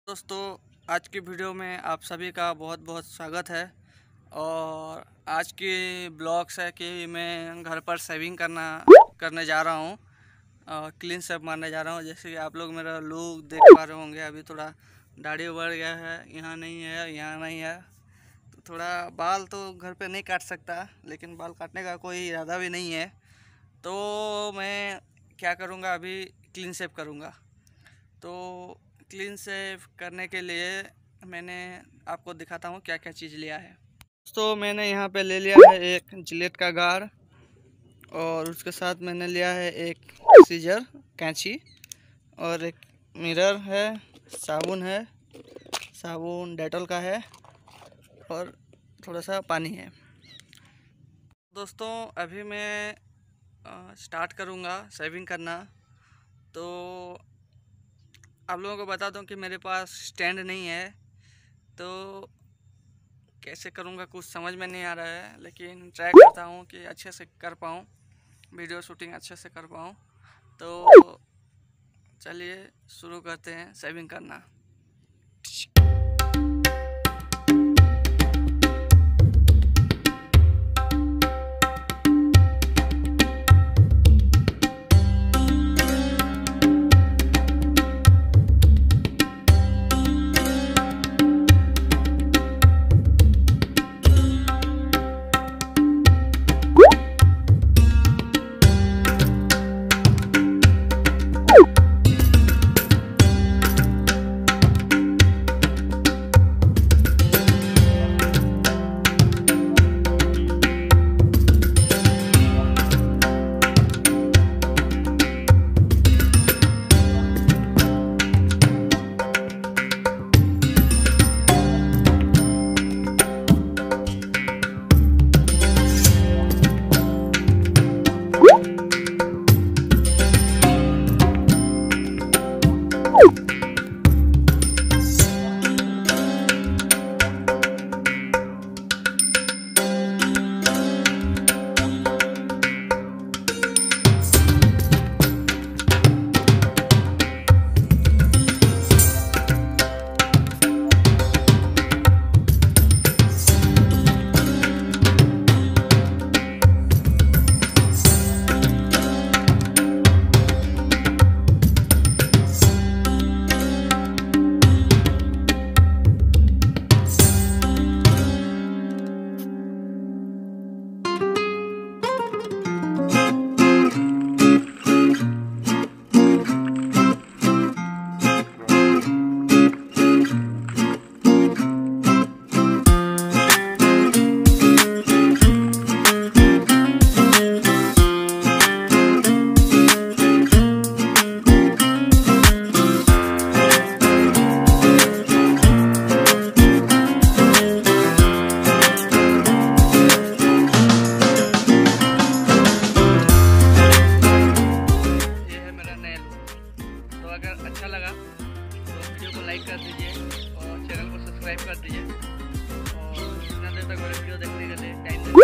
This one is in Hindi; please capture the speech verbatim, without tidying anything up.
दोस्तों, आज की वीडियो में आप सभी का बहुत बहुत स्वागत है। और आज की ब्लॉग्स है कि मैं घर पर शेविंग करना करने जा रहा हूँ, क्लीन शेव मारने जा रहा हूँ। जैसे कि आप लोग मेरा लुक देख पा रहे होंगे, अभी थोड़ा दाढ़ी बढ़ गया है, यहाँ नहीं है, यहाँ नहीं है। तो थोड़ा बाल तो घर पे नहीं काट सकता, लेकिन बाल काटने का कोई इरादा भी नहीं है। तो मैं क्या करूँगा, अभी क्लीन शेव करूँगा। तो क्लीन शेव करने के लिए मैंने आपको दिखाता हूँ क्या क्या चीज़ लिया है। तो मैंने यहाँ पे ले लिया है एक जिलेट का गार, और उसके साथ मैंने लिया है एक सीजर कैंची, और एक मिरर है, साबुन है, साबुन डेटॉल का है, और थोड़ा सा पानी है। दोस्तों, अभी मैं स्टार्ट करूँगा शेविंग करना। तो आप लोगों को बता दूं कि मेरे पास स्टैंड नहीं है, तो कैसे करूंगा कुछ समझ में नहीं आ रहा है, लेकिन ट्राई करता हूं कि अच्छे से कर पाऊं, वीडियो शूटिंग अच्छे से कर पाऊं। तो चलिए शुरू करते हैं शेविंग करना। अगर अच्छा लगा तो वीडियो को लाइक कर दीजिए और चैनल को सब्सक्राइब कर दीजिए। और इतना देर तक मेरे वीडियो देखने के लिए टाइम